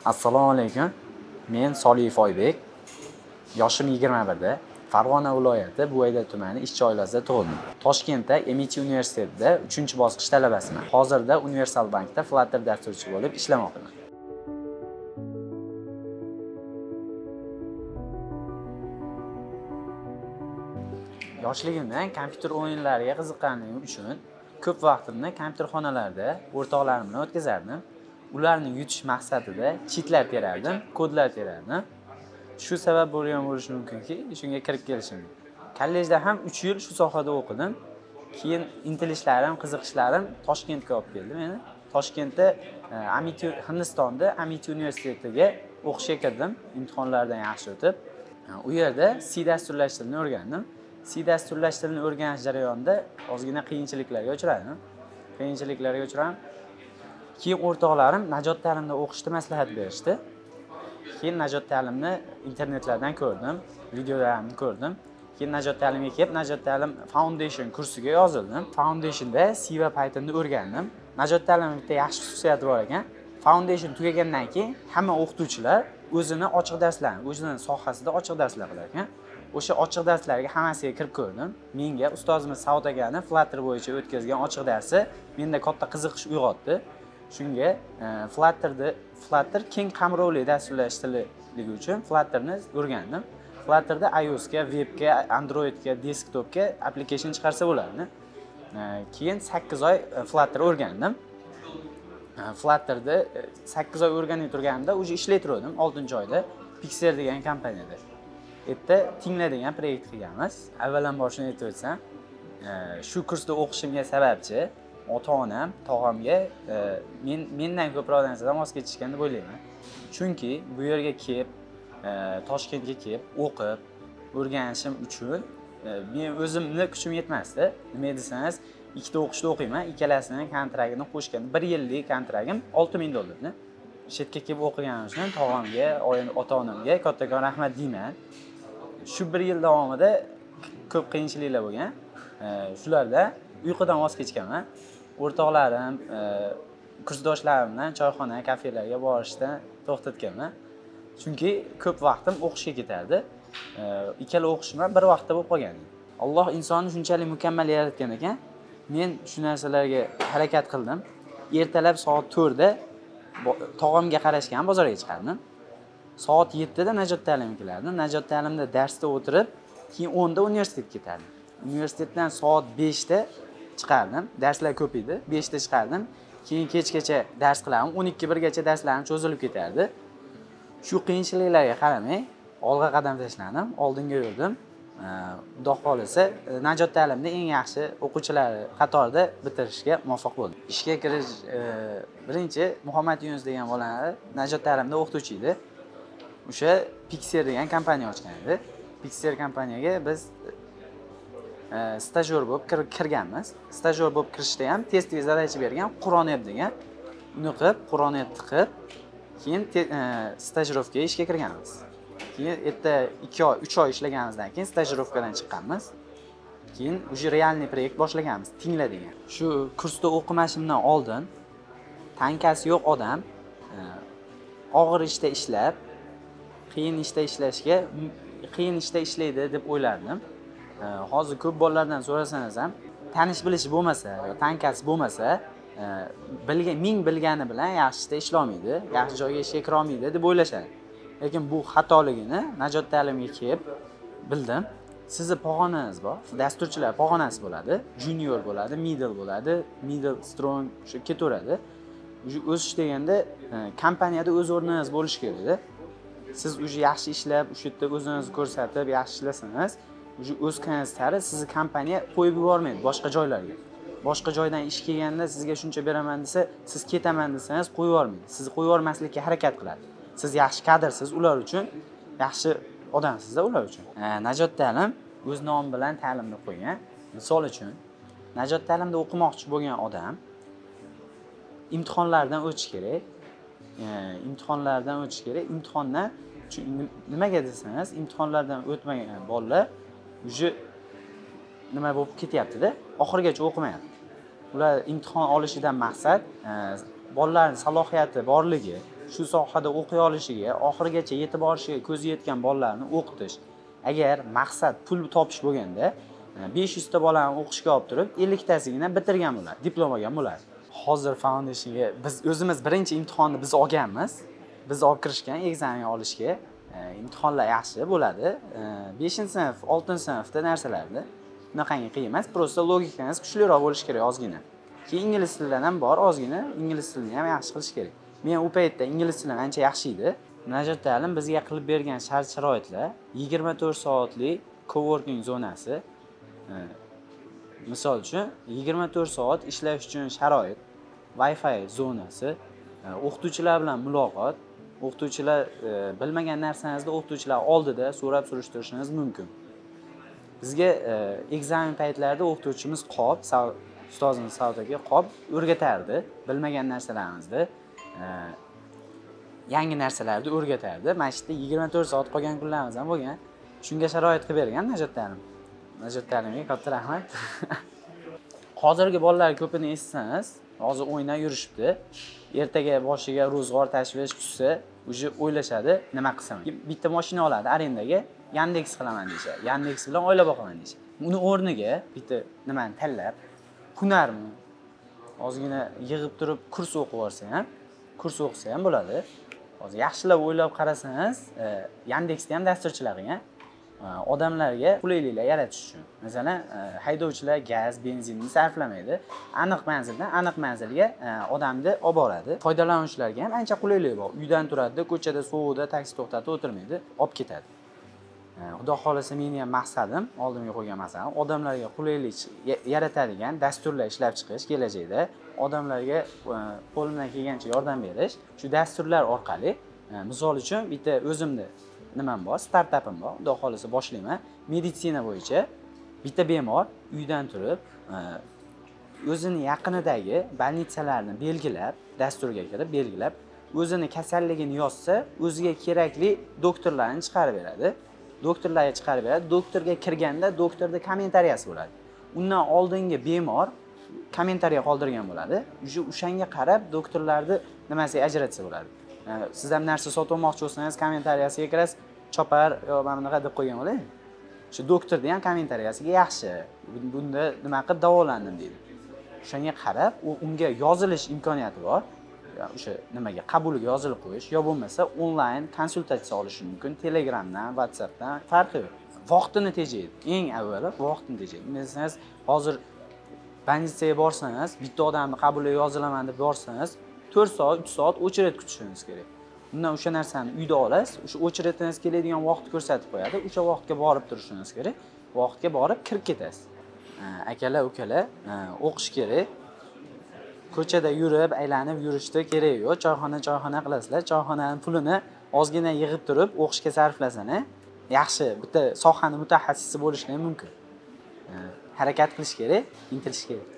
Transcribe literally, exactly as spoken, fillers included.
Assalomu alaykum. Men Soliyev Oybek. Yoshim yigirma birda. Farg'ona viloyati Buvayda tumani Ishchi oilasida tug'ildim. Toshkentda M I T universitetida uchinchi bosqich talabasiman. Hozirda Universal bankda Flutter dasturchi bo'lib ishlamoqdaman. Yoshligimdan kompyuter o'yinlariga qiziqqanim uchun ko'p vaqtimni kompyuter xonalarida o'rtoqlarim bilan o'tkazardim. Ularni yutish maqsadida cheatlar terardim, kodlar terardim. Shu sabab bo'lgan bo'lishi mumkinki, shunga kirib kelishim. Kollejda ham uch yil shu sohada o'qidim. Keyin intilishlarim, qiziqishlarim Toshkentga olib keldi meni. Toshkentda Amiti Hindistonda Amiti universitetiga o'qishga kirdim, imtihonlardan yaxshi o'tib. U yerda C dasturlash tilini o'rgandim. C dasturlash tilini o'rganish jarayonida ozgina qiyinchiliklarga uchradim. Qiyinchiliklarga uchradim. Keyin o'rtoqlarim Najot ta'limda o'qishni maslahat berishdi. Keyin Najot ta'limni internetlardan ko'rdim, videolarini ko'rdim. Keyin Najot ta'limga kelib, Najot ta'lim Foundation kursiga yozildim. Foundationda C va Pythonni o'rgandim. Najot ta'limning bitta yaxshi xususiyati bor ekan. Foundation tugagandan keyin hamma o'qituvchilar o'zini ochiq darslarni, o'zining sohasida ochiq darslar qilar ekan. O'sha ochiq darslarga hammasiga kirib ko'rdim. Menga ustozimiz Saud akani Flutter bo'yicha o'tkazgan ochiq darsi menda katta qiziqish uyg'otdi. Shunga Flutterni Flutter keng qamrovli dasturlash tililigi uchun Flutterni o'rgandim. Flutterda iOSga, webga, Androidga, desktopga application chiqarsa bo'ladi. Keyin sakkiz oy Flutter o'rgandim. Flutterda sakkiz oy o'rganib turganimda o'zi ishlaytirdim oltinchi oyda Pixar degan kompaniyada. Erta Tingla degan proyekt qilganmiz. Avvalambor shuni aytib o'tsam, shu kursda o'qishimga sababchi ota-onam, tog'amga men mendan ko'proq narsadan voz kechishgan deb o'ylayman. Chunki bu yerga kelib, Toshkentga kelib, o'qib, o'rganishim uchun men o'zimni kuchim yetmasdi. Nima desangiz, ikkita o'qishda o'qiyman, ikkalasining kontraktini qo'shgan bir yillik kontragtim olti ming dollarni. Chetga kelib o'qiganim uchun tog'amga, ota-onamga kattakon rahmat deyman. Shu bir yil davomida ko'p qiyinchiliklar bo'lgan. Shularda uyqudan voz kechganman. O'rtoqlarim, kursdoshlarim bilan choyxona, kafelarga borishdan to'xtatganman. Chunki ko'p vaqtim o'qishga ketardi. Ikkala o'qishim bir vaqtda bo'lib qolgandi. Alloh insonni shunchalik mukammal yaratgan ekan. Men shu narsalarga harakat qildim. Ertalab soat to'rtda tog'amga qarashgan bozorga chiqardim. Soat yettida Najot ta'limga kelardim. Najot ta'limda darsda o'tirib, keyin o'nda universitetga ketardim. Universitetdan soat beshda chiqardim. Darslar ko'p edi. beshda chiqardim. Keyin kechgacha dars qilardim. o'n ikki birgacha darslarim cho'zilib ketardi. Shu qiyinchiliklarga qaramay, olg'a qadam tashladim, oldinga yurdim. Xudo xolisa, Najot ta'limda eng yaxshi o'quvchilari qatorida bitirishga muvaffaq bo'ldim. Ishga kirish birinchi Muhammad Yunus degan bolani Najot ta'limda o'qituvchi edi. O'sha Pixar degan kompaniya ochgan edi. Pixar kompaniyaga biz stajyor bo'lib kirganmiz. Stajyor bo'lib kirishda ham testga zadachi bergan Qur'onet degan. Uni qilib, Qur'onet tiqib, keyin stajirovkaga ishga kirganmiz. Keyin erta ikki oy, uch oy ishlaganimizdan keyin stajirovkadan chiqqanmiz. Keyin o'sha realniy proyekt boshlaganmiz, Tingla degan. Shu kursda o'qimashimdan oldin tankasi yo'q odam og'ir ishda ishlab, qiyin ishda ishlashga, qiyin ishda ishlaydi deb o'ylardim. Hozir ko'p bolalardan so'rasangiz ham, tanish bilishi bo'lmasa, tankasi bo'lmasa, bilgan ming bilgani bilan yaxshi ishda ishlay olmaydi, yaxshi joyga ishga kira olmaydi deb o'ylashadi. Lekin bu xatoligini Najot ta'limga kelib bildim. Sizni pog'onangiz bor, dasturchilar pog'onasi bo'ladi, junior bo'ladi, middle bo'ladi, middle, strong shu ketaveradi. O'sish deganda kompaniyada o'z o'rningiz bo'lishi kerak. Siz o'sha yaxshi ishlab, o'sha yerda o'zingizni ko'rsatib, yaxshi ishlasangiz, o'sha o'sganingiz sari sizni kompaniya qo'yib yubormaydi boshqa joylarga. Boshqa joydan ish kelganda sizga shuncha beraman desa, siz ketaman desangiz qo'yib yubormaydi. Sizni qo'yib yubormaslikka harakat qiladi. Siz yaxshi kadrsiz ular uchun, yaxshi odamsiz-da ular uchun. Najot ta'lim o'z nomi bilan ta'limni qo'ygan. Misol uchun, Najot ta'limda o'qimoqchi bo'lgan odam imtihonlardan o'tish kerak. Imtihonlardan o'tish kerak. Imtihondan nimaga desangiz, imtihonlardan o'tmagan bolalar o'sha nima bo'lib ketyapti-da, oxirigacha o'qimayapti. Ular imtihon olishidan maqsad bolalarning salohiyati borligi, shu sohada o'qiy olishiga, oxirigacha yetib borishiga ko'zi yetgan bolalarni o'qitish. Agar maqsad pul topish bo'lganda, besh yuz ta bolani o'qishga olib turib, ellik tasigina bitirgan bo'ladi, diplom olgan bo'ladi. Hozir foundationga biz o'zimiz birinchi imtihonni biz olganmiz. Biz olib kirishgan ekzamen olishga imtihonlar yaxshi bo'ladi. beshinchi sinf, oltinchi sinfda narsalarda bunaqangi qiyin emas, prosta logikangiz kuchliroq bo'lishi kerak ozgina. Keyin ingliz tilidan ham bor, ozgina ingliz tilini ham yaxshi qilish kerak. Men u paytda ingliz tilim ancha yaxshi edi. Najot ta'lim bizga qilib bergan shart-sharoitlar yigirma to'rt soatlik coworking zonasi. Misol uchun yigirma to'rt soat ishlash uchun sharoit, Wi-Fi zonasi, o'qituvchilar bilan muloqot, o'qituvchilar bilmagan narsangizni o'qituvchilar oldida so'rab surishtirishingiz mumkin. Bizga ekzamen paytlarida o'qituvchimiz qolib, ustozimiz Savod aka qolib o'rgatardi, bilmagan narsalarimizni, yangi narsalarni o'rgatardi. Mana shu yerda yigirma to'rt soat qolgan kunlarimiz ham bo'lgan. Shunga sharoit qilib bergan Najot ta'lim. Najot ta'limga katta rahmat. Hozirgi bolalar ko'pini eshitsangiz, hozir o'ynab yurishibdi. Ertaga boshiga ro'zg'or tashvish tushsa, uje o'ylashadi, nima qilsam. Bitta mashina oladi arendaga, Yandex qilaman deyshadi. Yandex bilan oila boqaman deyshadi. Uni o'rniga bitta nimani tanlab, hunarmi, ozgina yig'ib turib kurs o'qib olsa ham, kurs o'qisa ham bo'ladi. Hozir yaxshilab o'ylab qarasangiz, Yandexda ham dasturchilar qilgan. Odamlarga qulayliklar yaratish uchun. Masalan, haydovchilar gaz, benzinni sarflamaydi. Aniq manzildan aniq manzilga odamni olib boradi. Foydalanuvchilarga ham ancha qulaylik bor. Uydan turadi, ko'chada sovuqda taksi to'xtatib o'tirmaydi, olib ketadi. Xudo xolasa meni ham maqsadim, oldimga qo'ygan maqsadim odamlarga qulaylik yaratadigan dasturlar ishlab chiqish kelajakda, odamlarga qo'limdan kelgancha yordam berish. Shu dasturlar orqali, misol uchun bitta o'zimni nimam bor, startapim bor. Xudo xolasa boshlayman. Meditsina bo'yicha bitta bemor uydan turib, o'zini yaqinidagi bolnitsalarni belgilab, dasturga kirib belgilab, o'zini kasalligini yozsa, o'ziga kerakli doktorlarni chiqarib beradi. Doktorlarga chiqarib beradi. Doktorga kirganda doktorda kommentariyasi bo'ladi. Undan oldingi bemor kommentariya qoldirgan bo'ladi. O'sha o'shanga qarab doktorlarni nimasi ajratsa bo'ladi. Siz ham narsa sotib olmoqchi bo'lsangiz, kommentariyasiga kirasiz, chopar yo mana bunaqa deb qo'ygan bo'ling. O'sha doktorda ham kommentariyasiga yaxshi. Bunda nima qilib davolandim deydi. O'shanga qarab, unga yozilish imkoniyati bor. O'sha nimaga qabulga yozilib qo'yish yo bo'lmasa onlayn konsultatsiya olish mumkin. Telegramdan, WhatsAppdan farqi yo'q. Vaqtini tejaydi. Eng avvalo vaqtini tejaydi. Masalan, hozir bolnitsaga borsangiz, bitta odamni qabulga yozilaman deb borsangiz, to'rt soat, uch soat o'chirat kutishingiz kerak. Undan o'sha narsani uyda olasiz, o'sha o'chiratingiz keladigan vaqtni ko'rsatib qo'yadi. O'sha vaqtga borib turishingiz kerak. Vaqtga borib kirib ketasiz. Akalar, ukalar, o'qish kerak. Ko'chada yurib, aylanib yurishda kerak yo'q. Choyxona, choyxona qilasizlar. Choyxonaning pulini ozgina yig'ib turib, o'qishga sarflasana. Yaxshi, bitta sohani mutaxassisi bo'lish ham mumkin. Harakat qilish kerak, intilish kerak.